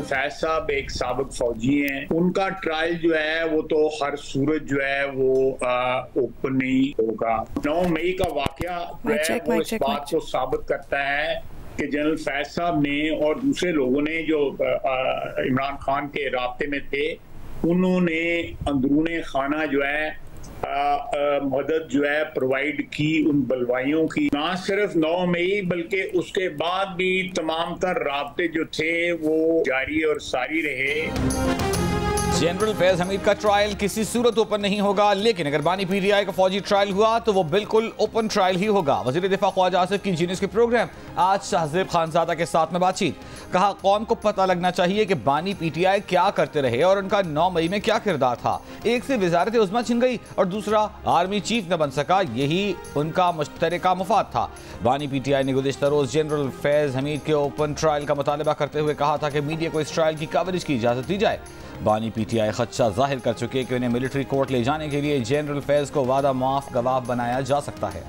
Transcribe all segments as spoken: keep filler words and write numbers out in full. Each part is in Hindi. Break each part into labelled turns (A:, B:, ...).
A: फैज साहब एक साबिक फौजी हैं, उनका ट्रायल जो है वो तो हर सूरत जो है वो ओपन नहीं होगा। नौ मई का वाकया जो है वो इस बात को साबित करता है कि जनरल फैज साहब ने और दूसरे लोगों ने जो इमरान खान के राब्ते में थे, उन्होंने अंदरूने खाना जो है आ, आ, मदद जो है प्रोवाइड की उन बलवाइयों की। ना सिर्फ नौ मई बल्कि उसके बाद भी तमाम तर राब्ते जो थे वो जारी और सारी रहे।
B: जनरल फैज हमीद का ट्रायल किसी सूरत ओपन नहीं होगा, लेकिन अगर बानी पीटीआई का फौजी ट्रायल हुआ तो वो बिल्कुल ओपन ट्रायल ही होगा। वजीर दिफा ख्वाजा आसिफ की जीनियस के प्रोग्राम आज शाहजेब खानजादा के साथ में बातचीत। कहा कौम को पता लगना चाहिए कि बानी पीटीआई क्या करते रहे और उनका नौ मई में क्या किरदार था। एक से वजारत उज़्मा छिन गई और दूसरा आर्मी चीफ न बन सका, यही उनका मुश्तरका मुफाद था। बानी पीटीआई ने गुज़िश्ता रोज जनरल फैज हमीद के ओपन ट्रायल का मुतालबा करते हुए कहा था कि मीडिया को इस ट्रायल की कवरेज की इजाजत दी जाए। बानी पीटीआई खदशा जाहिर कर चुके कि उन्हें मिलिट्री कोर्ट ले जाने के लिए जनरल फैज को वादा माफ गवाह बनाया जा सकता है।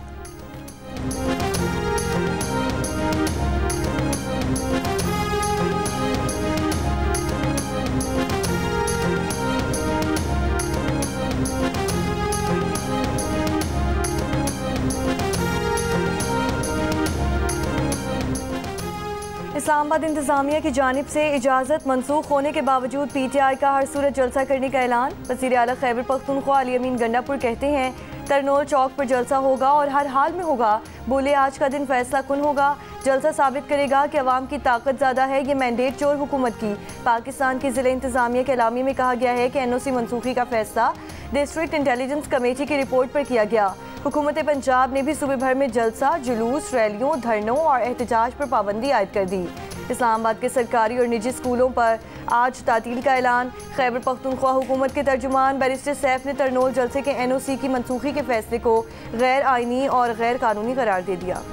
C: इस्लामाबाद इंतजामिया की जानिब से इजाज़त मनसूख होने के बावजूद पी टी आई का हर सूरत जलसा करने का ऐलान। वज़ीर आला खैबर पख्तूनख्वा अली अमीन गंडापुर कहते हैं तरनोल चौक पर जलसा होगा और हर हाल में होगा। बोले आज का दिन फैसला कुन होगा, जलसा साबित करेगा कि अवाम की ताकत ज़्यादा है। ये मैंडेट चोर हुकूमत की। पाकिस्तान की ज़िला इंतजामिया के एलामी में कहा गया है कि एन ओ सी मनसूखी का फैसला डिस्ट्रिक्ट इंटेलिजेंस कमेटी की रिपोर्ट पर किया गया। हुकूमत पंजाब ने भी सूबे भर में जलसा, जुलूस, रैलियों, धरनों और एहतजाज पर पाबंदी आयद कर दी। इस्लामाबाद के सरकारी और निजी स्कूलों पर आज तातील का ऐलान। खैबर पख्तूनख्वा हुकूमत के तर्जुमान बैरिस्टर सैफ ने तरनोल जलसे के एन ओ सी की मनसूखी के फैसले को गैर आइनी और गैर कानूनी करार दे दिया।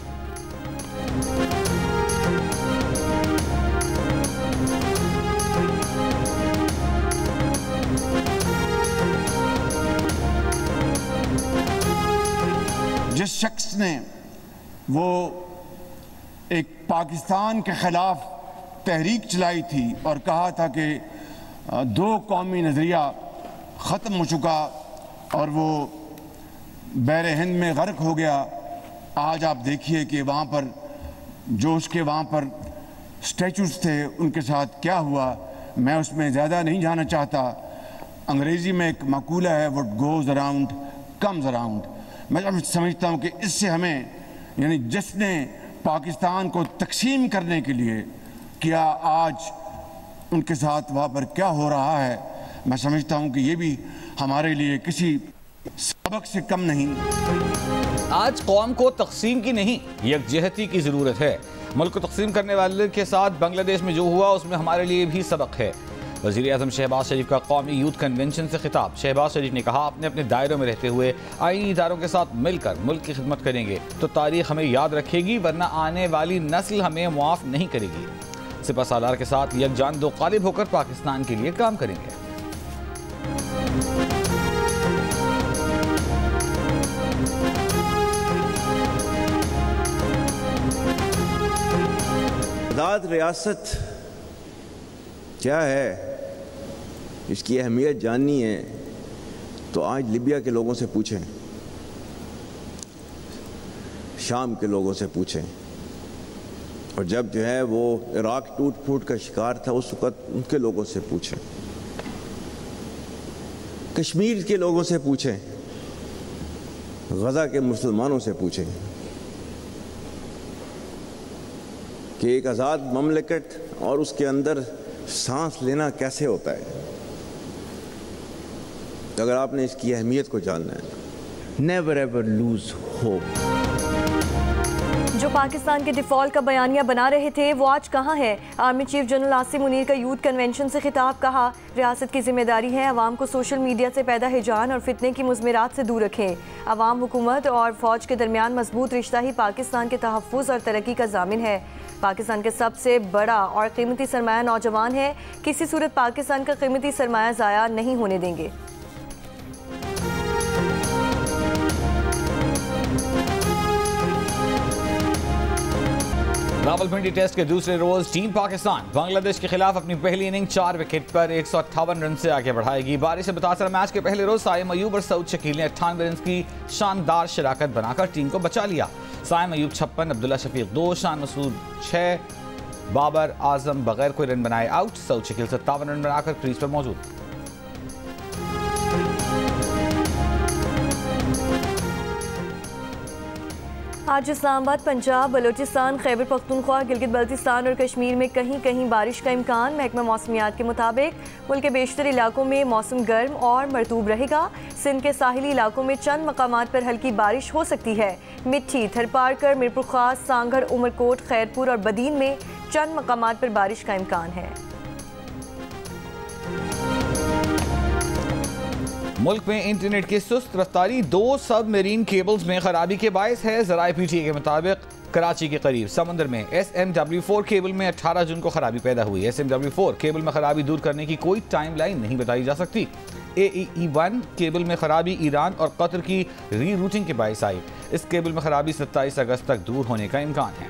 D: जिस शख्स ने वो एक पाकिस्तान के ख़िलाफ़ तहरीक चलाई थी और कहा था कि दो कौमी नज़रिया ख़त्म हो चुका और वो बहर हिंद में गर्क हो गया, आज आप देखिए कि वहाँ पर जो उसके वहाँ पर स्टैचूज़ थे उनके साथ क्या हुआ। मैं उसमें ज़्यादा नहीं जाना चाहता। अंग्रेज़ी में एक मकूला है, what goes around comes around. मैं समझता हूँ कि इससे हमें, यानी जिसने पाकिस्तान को तकसीम करने के लिए किया, आज उनके साथ वहाँ पर क्या हो रहा है, मैं समझता हूँ कि ये भी हमारे लिए किसी सबक से कम नहीं।
B: आज कौम को तकसीम की नहीं, यकजहती की ज़रूरत है। मुल्क को तकसीम करने वाले के साथ बांग्लादेश में जो हुआ उसमें हमारे लिए भी सबक है। वज़ीर आज़म शहबाज शरीफ का कौमी यूथ कन्वेंशन से खिताब। शहबाज शरीफ ने कहा अपने अपने दायरों में रहते हुए आईनी इदारों के साथ मिलकर मुल्क की खिदमत करेंगे तो तारीख हमें याद रखेगी, वरना आने वाली नस्ल हमें मुआफ़ नहीं करेगी। सिपा सालार के साथ यकजान दो गालिब होकर पाकिस्तान के लिए काम करेंगे।
E: आज़ाद रियासत क्या है, इसकी अहमियत जाननी है तो आज लिबिया के लोगों से पूछें, शाम के लोगों से पूछें, और जब जो है वो इराक टूट फूट का शिकार था उस वक़्त उनके लोगों से पूछें, कश्मीर के लोगों से पूछें, गज़ा के मुसलमानों से पूछें कि एक आज़ाद ममलिकत और उसके अंदर सांस लेना कैसे होता है। अगर आपने इसकी अहमियत को जानना है, नेवर एवर लूज होप।
C: जो पाकिस्तान के डिफ़ॉल्ट का बयानिया बना रहे थे वो आज कहाँ है। Army chief general Asim Munir का यूथ कन्वेंशन से खिताब। कहा रियासत की जिम्मेदारी है अवाम को सोशल मीडिया से पैदा हिजान और फितने की मुज़मिरात से दूर रखें। अवाम, हुकूमत और फ़ौज के दरमियान मजबूत रिश्ता ही पाकिस्तान के तहफ़्फ़ुज़ और तरक्की का ज़ामिन है। पाकिस्तान के सबसे बड़ा और कीमती सरमाया नौजवान है। किसी सूरत पाकिस्तान का कीमती सरमाया ज़ाया नहीं होने देंगे।
B: रावलपिंडी टेस्ट के दूसरे रोज टीम पाकिस्तान बांग्लादेश के खिलाफ अपनी पहली इनिंग चार विकेट पर एक सौ अट्ठावन रन से आगे बढ़ाएगी। बारिश से मुतासर मैच के पहले रोज साइम अयूब और सऊद शकील ने अट्ठानवे रन की शानदार शराकत बनाकर टीम को बचा लिया। साइम अयूब छप्पन, अब्दुल्ला शफीक दो, शान मसूद छह, बाबर आजम बगैर कोई रन बनाए आउट। सऊद शकील सत्तावन रन बनाकर क्रीज पर मौजूद।
C: आज इस्लामाबाद, पंजाब, बलोचिस्तान, खैबर पख्तूनख्वा, गिलगित बल्तिस्तान और कश्मीर में कहीं कहीं बारिश का इम्कान। महकमा मौसमियात के मुताबिक मुल्क के बेशतर इलाकों में मौसम गर्म और मरतूब रहेगा। सिंध के साहिली इलाकों में चंद मकामात पर हल्की बारिश हो सकती है। मिट्टी, थरपारकर, मीरपुर खास, सांगढ़, उमरकोट, खैरपुर और बदीन में चंद मकामात पर बारिश का इम्कान है।
B: मुल्क में इंटरनेट की सुस्त रफ्तारी दो सब मेरीन केबल्स में खराबी के बायस है। ज़राए पीटीए के मुताबिक कराची के करीब समंदर में S M W four cable में अठारह जून को खराबी पैदा हुई। S M W four cable में खराबी दूर करने की कोई टाइम लाइन नहीं बताई जा सकती। ए ई ई वन केबल में खराबी ईरान और कतर की री रूटिंग के बायस आई। इस केबल में खराबी सत्ताईस अगस्त तक दूर होने का इम्कान है।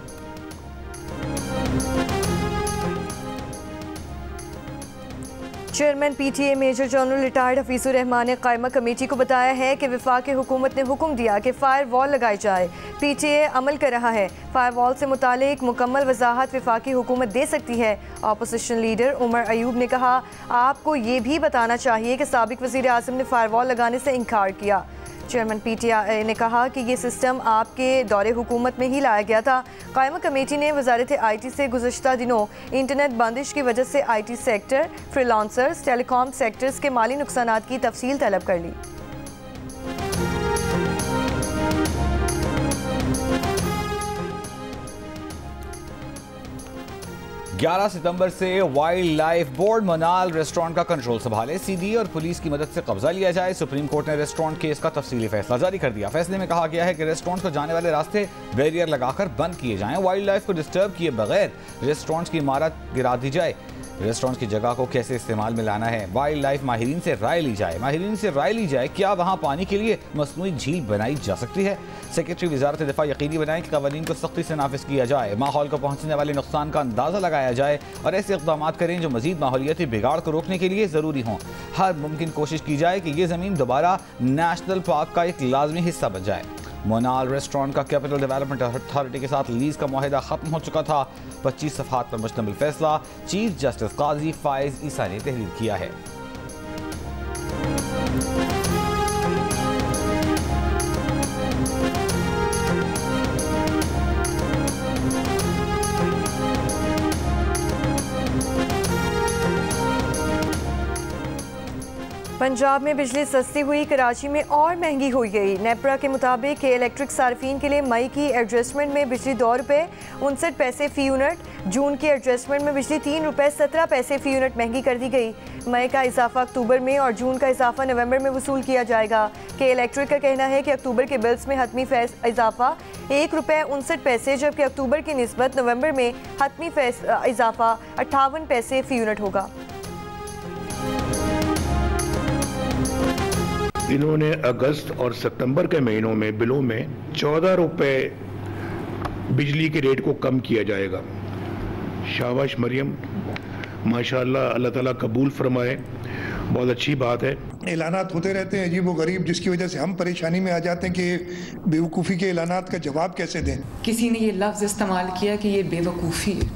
C: Chairman PTA major general retired Hafeezur Rahman ने कायमा कमेटी को बताया है कि वफाक हुकूमत ने हुक्म दिया कि फायर वॉल लगाई जाए। पीटीए अमल कर रहा है। फायर वॉल से मुतालिक मुकम्मल वजाहत वफाकी हुकूमत दे सकती है। अपोजिशन लीडर उमर अयूब ने कहा, आपको ये भी बताना चाहिए कि साबिक वज़ीर आज़म ने फायर वॉल लगाने से इनकार किया। चेयरमैन पीटीआई ने कहा कि ये सिस्टम आपके दौरे हुकूमत में ही लाया गया था। कायमा कमेटी ने वजारत आई टी से गुज़श्ता दिनों इंटरनेट बंदिश की वजह से I T sector, freelancers, telecom sectors के माली नुकसानात की तफसील तलब कर ली।
B: ग्यारह सितंबर से wild life board Monal restaurant का कंट्रोल संभाले। सीडी और पुलिस की मदद से कब्जा लिया जाए। सुप्रीम कोर्ट ने रेस्टोरेंट केस का तफसीली फैसला जारी कर दिया। फैसले में कहा गया है कि रेस्टोरेंट को जाने वाले रास्ते बैरियर लगाकर बंद किए जाएं। वाइल्ड लाइफ को डिस्टर्ब किए बगैर रेस्टोरेंट की इमारत गिरा दी जाए। रेस्टोरेंट की जगह को कैसे इस्तेमाल में लाना है, वाइल्ड लाइफ माहिरीन से राय ली जाए। माहिरीन से राय ली जाए क्या वहाँ पानी के लिए मसनूई झील बनाई जा सकती है। सेक्रेटरी वजारत दिफा यकीनी बनाए कि कवानीन को सख्ती से नाफिज किया जाए। माहौल को पहुँचने वाले नुकसान का अंदाज़ा लगाया जाए और ऐसे इक़दाम करें जो मजीद माहौलियाती बिगाड़ को रोकने के लिए ज़रूरी हों। हर मुमकिन कोशिश की जाए कि ये ज़मीन दोबारा नेशनल पार्क का एक लाजमी हिस्सा बन जाए। मोनाल रेस्टोरेंट का कैपिटल डेवलपमेंट अथॉरिटी के साथ लीज का मुआहिदा खत्म हो चुका था। पच्चीस सफ़हात पर मुश्तमिल फैसला चीफ जस्टिस काजी फाइज ईसा ने तहरीर किया है।
C: पंजाब में बिजली सस्ती हुई, कराची में और महंगी हो गई। नेपरा के मुताबिक इलेक्ट्रिक सार्फिन के लिए मई की एडजस्टमेंट में बिजली दो रुपये उनसठ पैसे फ़ी यूनिट, जून की एडजस्टमेंट में बिजली तीन रुपये सत्रह पैसे फ़ी यूनिट महंगी कर दी गई। मई का इजाफा अक्टूबर में और जून का इजाफा नवंबर में वसूल किया जाएगा। के इलेक्ट्रिक का कहना है कि अक्टूबर के बिल्स में हतमी फैस इजाफा एक रुपये उनसठ पैसे, जबकि अक्टूबर की निस्बत नवंबर में हतमी फैस इजाफा अट्ठावन पैसे फ़ी यूनिट होगा।
F: इन्होंने अगस्त और सितंबर के महीनों में बिलों में चौदह रुपए बिजली के रेट को कम किया जाएगा। शाबाश मरियम, माशाल्लाह, अल्लाह ताला कबूल फरमाए, बहुत अच्छी बात है।
G: ऐलानात होते रहते हैं अजीब व गरीब, जिसकी वजह से हम परेशानी में आ जाते हैं कि बेवकूफ़ी के ऐलानात का जवाब कैसे दें।
H: किसी ने ये लफ्ज़ इस्तेमाल किया कि ये बेवकूफ़ी है,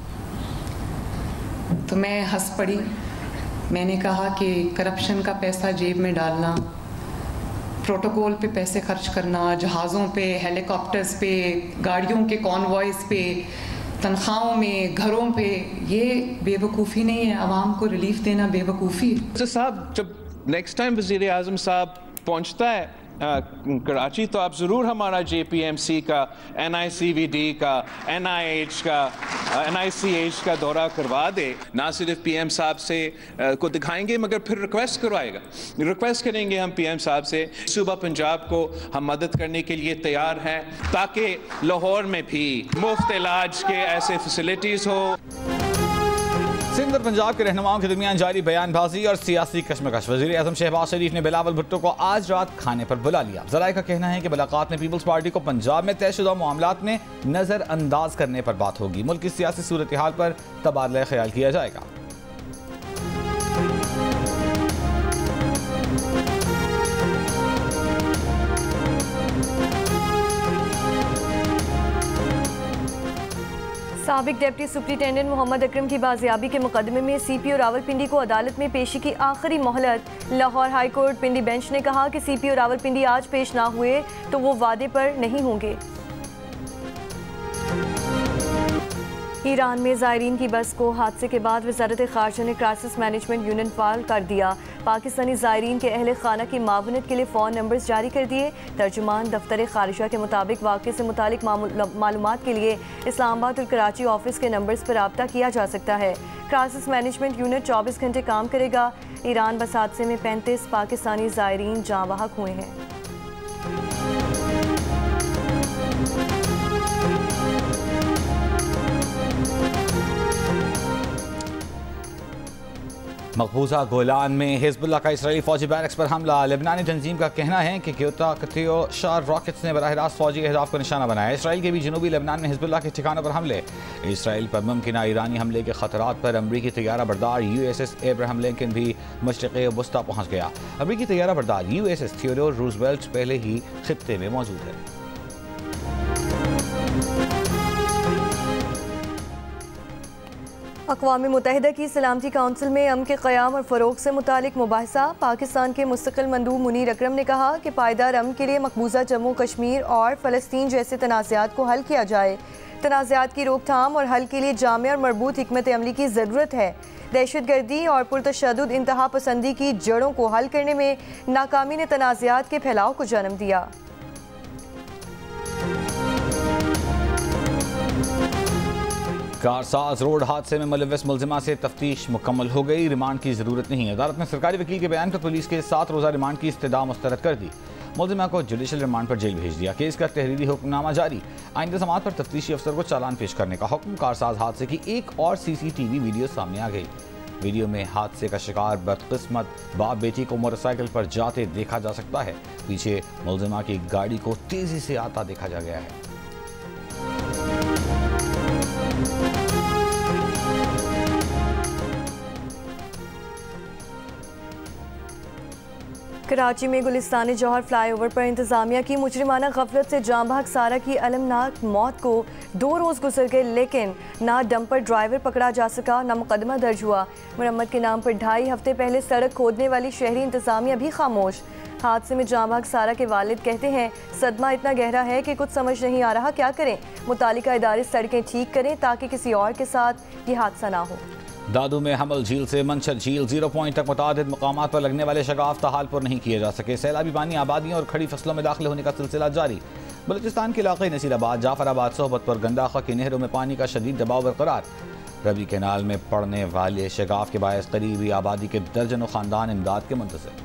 H: तो मैं हंस पड़ी। मैंने कहा कि करप्शन का पैसा जेब में डालना, प्रोटोकॉल पे पैसे खर्च करना, जहाज़ों पे, हेलीकॉप्टर्स पे, गाड़ियों के कॉन्वॉयज़ पे, तनख्वाहों में, घरों पे, ये बेवकूफ़ी नहीं है। आवाम को रिलीफ देना बेवकूफ़ी है।
I: तो साहब, जब नेक्स्ट टाइम वज़ीर आज़म साहब पहुंचता है आ, कराची, तो आप ज़रूर हमारा जे पी एम सी का, N I C V D का, एन आई एच का, एन आई सी एच का दौरा करवा दे। ना सिर्फ पी एम साहब से आ, को दिखाएंगे, मगर फिर रिक्वेस्ट करवाएगा। रिक्वेस्ट करेंगे हम पी एम साहब से, सूबा पंजाब को हम मदद करने के लिए तैयार हैं, ताकि लाहौर में भी मुफ्त इलाज के ऐसे फैसिलिटीज़ हो।
B: सिंध और पंजाब के रहनुमाओं के दरमियान जारी बयानबाजी और सियासी कशमकश। वज़ीर आज़म शहबाज शरीफ ने बिलावल भुट्टो को आज रात खाने पर बुला लिया। ज़राए का कहना है कि मुलाकात में पीपल्स पार्टी को पंजाब में तयशुदा मामलात में नज़रअंदाज करने पर बात होगी। मुल्क की सियासी सूरत हाल पर तबादला ख्याल किया जाएगा।
C: साबिक डिप्टी सुप्रिंटेंडेंट मोहम्मद अकरम की बाजियाबी के मुकदमे में सी पी ओ रावलपिंडी को अदालत में पेशी की आखिरी मोहलत। Lahore high court Pindi bench ने कहा कि सी पी ओ रावलपिंडी आज पेश ना हुए तो वो वादे पर नहीं होंगे। ईरान में ज़ायरीन की बस को हादसे के बाद वज़ारत ख़ारजा ने क्राइसिस मैनेजमेंट यूनिट फाल कर दिया। पाकिस्तानी ज़ायरीन के अहल खाना की मावनत के लिए फ़ोन नंबर्स जारी कर दिए। तर्जुमान दफ्तर ख़ारजा के मुताबिक वाक़े से मुतालिक मालूमात के लिए इस्लामाबाद और कराची ऑफिस के नंबर्स पर रब्ता किया जा सकता है। क्राइसिस मैनेजमेंट यूनिट चौबीस घंटे काम करेगा। ईरान बस हादसे में पैंतीस पाकिस्तानी ज़ायरीन जाँ बहक हुए हैं।
B: मकबूजा गोलान में हिजबुल्लाह का इसराइली फौजी बैरक्स पर हमला। लेबनानी तंजीम का कहना है कि क्योता कतियो शार रॉकेट्स ने बराह रास्त फौजी अहदाफ को निशाना बनाया। इसराइल के भी जनूबी लेबनान में हिजबुल्लाह के ठिकानों पर हमले। इसराइल पर मुमकिन ईरानी हमले के खतरात पर अमरीकी तैयारा बरदार U S S Abraham Lincoln भी मशरिक़ वस्ता पहुँच गया। अमरीकी तैयारा बरदार U S S Theodore Roosevelt पहले ही खित्ते में मौजूद है।
C: अक़वाम मुत्तहिदा की सलामती काउंसिल में अमन के क़याम और फ़रोग़ से मुतालिक मुबाहिसा। पाकिस्तान के मुस्तक़िल मंदूब मुनीर अकरम ने कहा कि पायदार अमन के लिए मकबूजा जम्मू कश्मीर और फ़लस्तीन जैसे तनाज़ात को हल किया जाए। तनाज़ात की रोकथाम और हल के लिए जामे और मरबूत हिकमत अमली की ज़रूरत है। दहशत गर्दी और पुरतशद्दुद इंतहा पसंदी की जड़ों को हल करने में नाकामी ने तनाज़ात के फैलाव को जन्म दिया।
B: कारसाज रोड हादसे में मुलव्वस मुलजिमा से तफ्तीश मुकम्मल हो गई। रिमांड की जरूरत नहीं। अदालत ने सरकारी वकील के बयान पर पुलिस के सात रोज़ा रिमांड की इस्तदा मुस्तरद कर दी। मुलजिमा को जुडिशल रिमांड पर जेल भेज दिया। केस का तहरीरी हुक्मनामा जारी। आइंदा समात पर तफ्तीशी अफसर को चालान पेश करने का हुक्म। कारसाज हादसे की एक और C C T V video सामने आ गई। वीडियो में हादसे का शिकार बदकिस्मत बाप बेटी को मोटरसाइकिल पर जाते देखा जा सकता है। पीछे मुलजिमा की गाड़ी को तेजी से आता देखा जा गया है।
C: कराची में गुलिस्तान जौहर फ्लाईओवर पर इंतजामिया की मुजरिमाना गफलत से जाँ बहक सारा की अलमनाक मौत को दो रोज़ गुजर गए, लेकिन ना डंपर ड्राइवर पकड़ा जा सका, ना मुकदमा दर्ज हुआ। मरम्मत के नाम पर ढाई हफ्ते पहले सड़क खोदने वाली शहरी इंतजामिया भी खामोश। हादसे में जाँ बहक सारा के वालिद कहते हैं सदमा इतना गहरा है कि कुछ समझ नहीं आ रहा, क्या करें। मुतालिका इदारे सड़कें ठीक करें ताकि किसी और के साथ ये हादसा ना हो।
B: दादू में हमल झील से मंशर झील जीरो पॉइंट तक मुतादिद मकामात पर लगने वाले शगाफ ताहाल पर नहीं किए जा सके। सैलाबी पानी आबादियों और खड़ी फसलों में दाखिल होने का सिलसिला जारी। बलूचिस्तान के इलाके नसीराबाद जाफराबाद सोहबत पर गंदाखा की नहरों में पानी का शदीद दबाव बरकरार। रबी कैनाल में पड़ने वाले शगाफ के बायस करीबी आबादी के दर्जनों खानदान इमदाद के मुंतज़िर।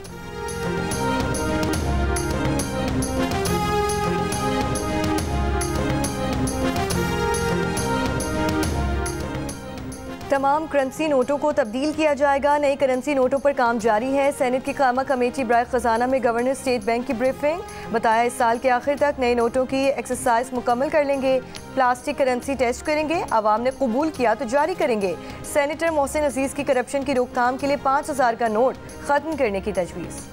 C: तमाम करेंसी नोटों को तब्दील किया जाएगा। नई करेंसी नोटों पर काम जारी है। सेनेट की कामा कमेटी बराए खजाना में गवर्नर स्टेट बैंक की ब्रीफिंग। बताया इस साल के आखिर तक नए नोटों की एक्सरसाइज मुकम्मल कर लेंगे। प्लास्टिक करेंसी टेस्ट करेंगे। आवाम ने कबूल किया तो जारी करेंगे। सेनेटर मोहसिन अजीज की करप्शन की रोकथाम के लिए पाँच हज़ार का नोट खत्म करने की तजवीज़।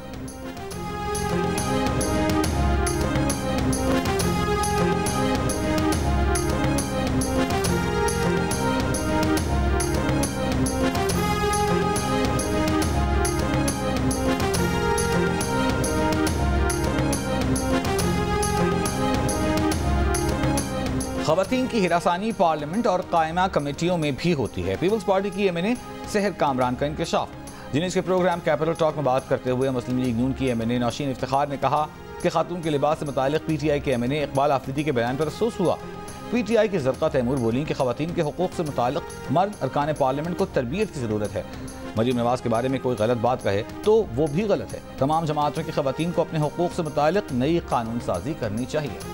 B: ख़वातीन की हिरासानी पार्लियामेंट और कायमा कमेटियों में भी होती है। पीपल्स पार्टी की M N A Sehar Kamran का इंकशाफ। जिनिस के प्रोग्राम कैपिटल टॉक में बात करते हुए मुस्लिम लीग नून की M N A Nausheen Iftikhar ने कहा कि खातून के लिबास से मुतालिक पी टी आई के M N A Iqbal Afridi के बयान पर अफसोस हुआ। पी टी आई की ज़रक़ा तैमूर बोली कि ख़वातीन के हुकूक़ से मुतालिक मर्द अरकान पार्लियामेंट को तरबियत की ज़रूरत है। मरीम नवाज़ के बारे में कोई गलत बात कहे तो वो भी गलत है। तमाम जमातों की ख़वातीन को अपने हुकूक़ से मुतालिक नई कानून साजी करनी चाहिए।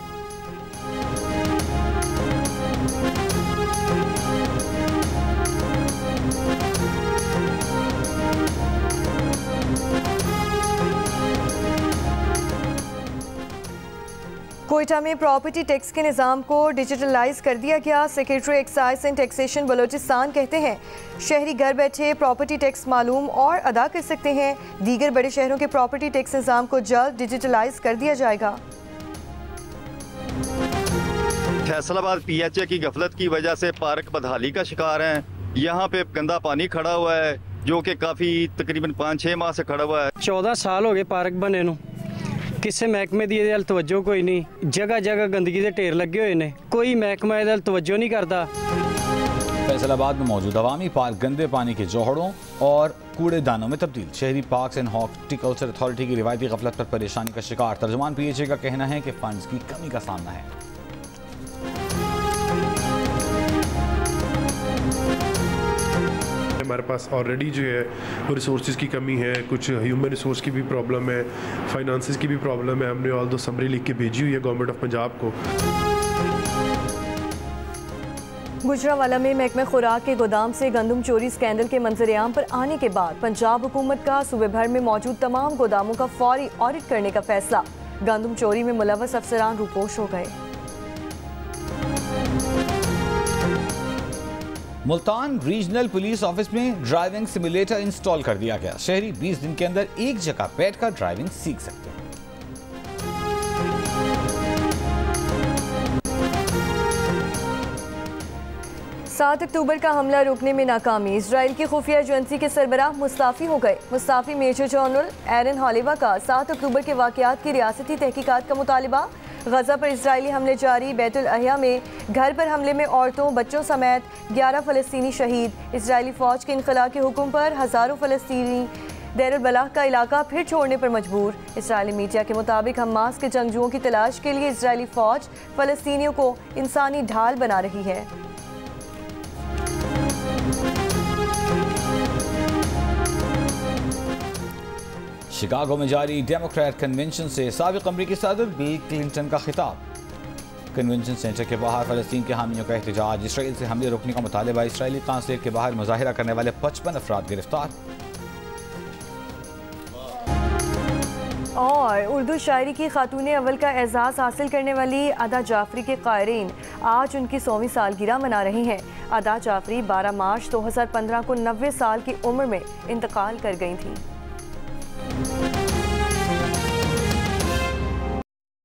C: कोयटा में प्रॉपर्टी टैक्स के निज़ाम को डिजिटलाइज कर दिया गया। Secretary excise and taxation Balochistan कहते हैं शहरी घर बैठे प्रॉपर्टी टैक्स मालूम और अदा कर सकते हैं। दीगर बड़े शहरों के प्रॉपर्टी टैक्स निज़ाम को जल्द डिजिटलाइज कर दिया जाएगा।
J: फैसलाबाद पीएचए की गफलत की वजह से पार्क बदहाली का शिकार हैं। यहाँ पे गंदा पानी खड़ा हुआ है जो कि काफ़ी तकरीबन पाँच छः माह से खड़ा हुआ है।
K: चौदह साल हो गए पार्क बने नू, किसी महकमे की अल तवज्जो कोई नहीं। जगह जगह गंदगी के ढेर लगे हुए ने, कोई महकमा अल तवज्जो नहीं करता।
B: फैसलाबाद में मौजूद अवामी पार्क गंदे पानी के जोहड़ों और कूड़ेदानों में तब्दील। शहरी पार्क्स एंड हॉर्टिकल्चर अथॉरिटी की रिवायती गफलत पर परेशानी का शिकार। तर्जुमान पीएचए का कहना है कि फंड्स की कमी का सामना है।
L: हमारे पास ऑलरेडी जो है वो रिसोर्सेज की कमी है, कुछ ह्यूमन रिसोर्स की भी प्रॉब्लम है, फाइनेंसेस की भी प्रॉब्लम है। हमने ऑल दो समरी लिख के भेजी हुई है गवर्नमेंट ऑफ पंजाब को।
C: गुजरावाला में महकमे खुराक के गोदाम से गंदम चोरी स्कैंडल के मंजरेआम पर आने के बाद पंजाब हुकूमत का सूबे भर में मौजूद तमाम गोदामों का फौरी ऑडिट करने का फैसला। गंदम चोरी में मुलव्वस अफसरान रूपोश हो गए।
B: मुल्तान रीजनल पुलिस ऑफिस में ड्राइविंग सिमुलेटर इंस्टॉल कर दिया गया। शहरी बीस दिन के अंदर एक जगह बैठकर ड्राइविंग सीख सकते हैं।
C: सात अक्टूबर का हमला रोकने में नाकामी। इजराइल की खुफिया एजेंसी के सरबराह मुस्ताफी हो गए। मुस्ताफी मेजर जनरल एरन हॉलेवा का सात अक्टूबर के वाकयात की रियासती तहकीकात का मुतालिबा। गजा पर इजरायली हमले जारी। बैतुल अहिया में घर पर हमले में औरतों बच्चों समेत ग्यारह फ़लस्तीनी शहीद। इजरायली फ़ौज के इनखला के हुक्म पर हज़ारों फ़लस्तीनी देरुल बलाह का इलाका फिर छोड़ने पर मजबूर। इजरायली मीडिया के मुताबिक हमास के जंगजुओं की तलाश के लिए इजरायली फ़ौज फ़लस्तीनियों को इंसानी ढाल बना रही है।
B: शिकागो में जारी डेमोक्रेट कन्वेंशन से साबिक अमरीकी सदर बिल क्लिंटन का खिताब। कन्वेंशन सेंटर के बाहर फ़लस्तीन के हामियों का एहतजाज। इसराइल से हमले रोकने का मुतालिबा। इसराइली कांसुलेट के बाहर मुजाहिरा करने वाले पचपन अफराद गिरफ्तार।
C: और उर्दू शायरी की खातून अव्वल का एजाज़ हासिल करने वाली अदा जाफरी के क़ायरीन आज उनकी सौवीं सालगिरह मना रही हैं। अदा जाफरी बारह मार्च दो हज़ार पंद्रह को नब्बे साल की उम्र में इंतकाल कर गई थी।